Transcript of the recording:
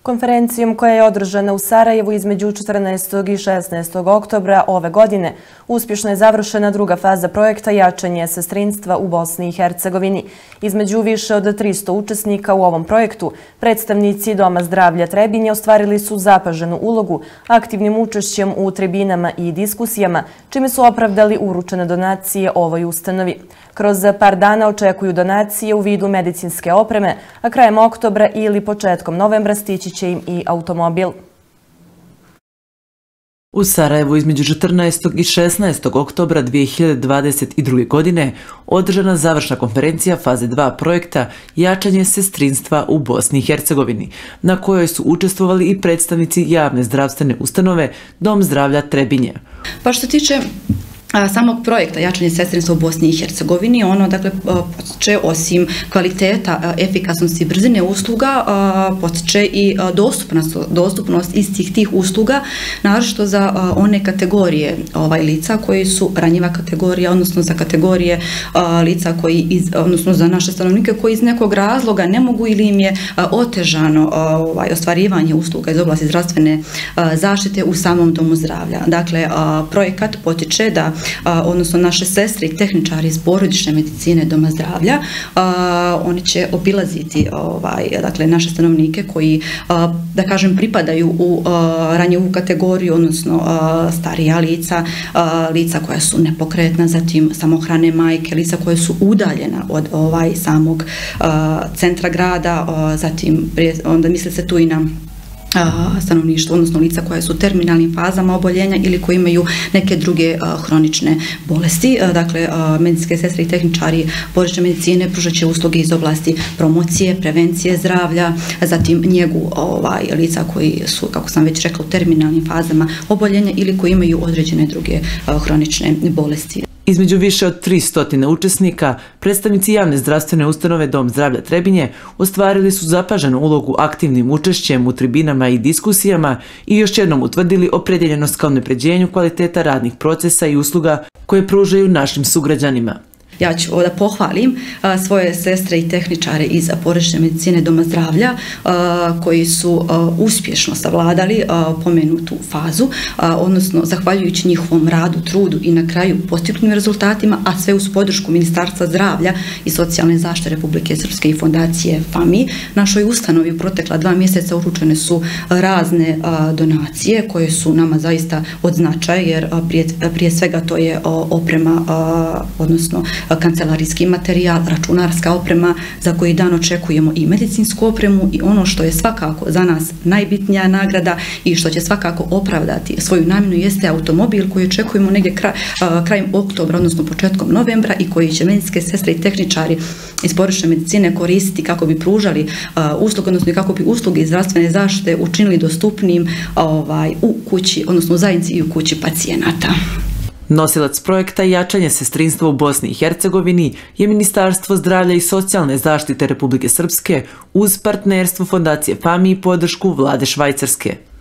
Konferencijom koja je održana u Sarajevu između 14. i 16. oktobra ove godine uspješno je završena druga faza projekta jačanje sestrinstva u Bosni i Hercegovini. Između više od 300 učesnika u ovom projektu predstavnici Doma zdravlja Trebinje ostvarili su zapaženu ulogu aktivnim učešćem u tribinama i diskusijama, čime su opravdali uručene donacije ovoj ustanovi. Kroz par dana očekuju donacije u vidu medicinske opreme, a krajem oktobra ili početkom novembra stići će im i automobil. U Sarajevu između 14. i 16. oktobra 2022. godine održana završna konferencija faze 2 projekta jačanje sestrinstva u Bosni i Hercegovini, na kojoj su učestvovali i predstavnici javne zdravstvene ustanove Dom zdravlja Trebinje. Pa što se tiče samog projekta jačanje sestrinstva u Bosni i Hercegovini, ono dakle potiče osim kvaliteta, efikasnosti i brzine usluga, potiče i dostupnost istih tih usluga, naročito za one kategorije lica koji su ranjiva kategorija, odnosno za kategorije lica koji, odnosno za naše stanovnike koji iz nekog razloga ne mogu ili im je otežano ostvarivanje usluga iz oblasti zdravstvene zaštite u samom domu zdravlja. Dakle, projekat potiče da odnosno naše sestre i tehničari iz porodične medicine Doma zdravlja, oni će obilaziti dakle, naše stanovnike koji, da kažem, pripadaju u ranjivu kategoriju, odnosno starija lica, lica koja su nepokretna, zatim samohrane majke, lica koje su udaljena od samog centra grada, zatim onda misli se tu i na stanovništvo, odnosno lica koja su u terminalnim fazama oboljenja ili koji imaju neke druge hronične bolesti. Dakle, medicinske sestre i tehničari porodične medicine pružat će usluge iz oblasti promocije, prevencije zdravlja, zatim njegu lica koji su, kako sam već rekla, u terminalnim fazama oboljenja ili koji imaju određene druge hronične bolesti. Između više od 300 učesnika, predstavnici javne zdravstvene ustanove Dom zdravlja Trebinje ostvarili su zapaženu ulogu aktivnim učešćem u tribinama i diskusijama i još jednom utvrdili opredjeljenost ka unapređenju kvaliteta radnih procesa i usluga koje pružaju našim sugrađanima. Ja ću da pohvalim svoje sestre i tehničare iz porodične medicine Doma zdravlja koji su uspješno savladali pomenutu fazu, odnosno zahvaljujući njihovom radu, trudu i na kraju postignutim rezultatima, a sve uz podršku Ministarstva zdravlja i socijalne zaštite Republike Srpske i fondacije FAMI. Našoj ustanovi u protekla 2 mjeseca uručene su razne donacije koje su nama zaista od značaja, jer prije svega to je oprema, odnosno kancelarijski materijal, računarska oprema za koji dan očekujemo i medicinsku opremu i ono što je svakako za nas najbitnija nagrada i što će svakako opravdati svoju namjenu jeste automobil koji očekujemo negdje krajem oktobra, odnosno početkom novembra i koji će medicinske sestre i tehničari iz porodične medicine koristiti kako bi pružali usluge, odnosno kako bi usluge iz zdravstvene zaštite učinili dostupnim u kući, odnosno u zajednici i u kući pacijenata. Nosilac projekta jačanje sestrinstva u Bosni i Hercegovini je Ministarstvo zdravlja i socijalne zaštite Republike Srpske uz partnerstvo fondacije FAMI i podršku vlade Švajcarske.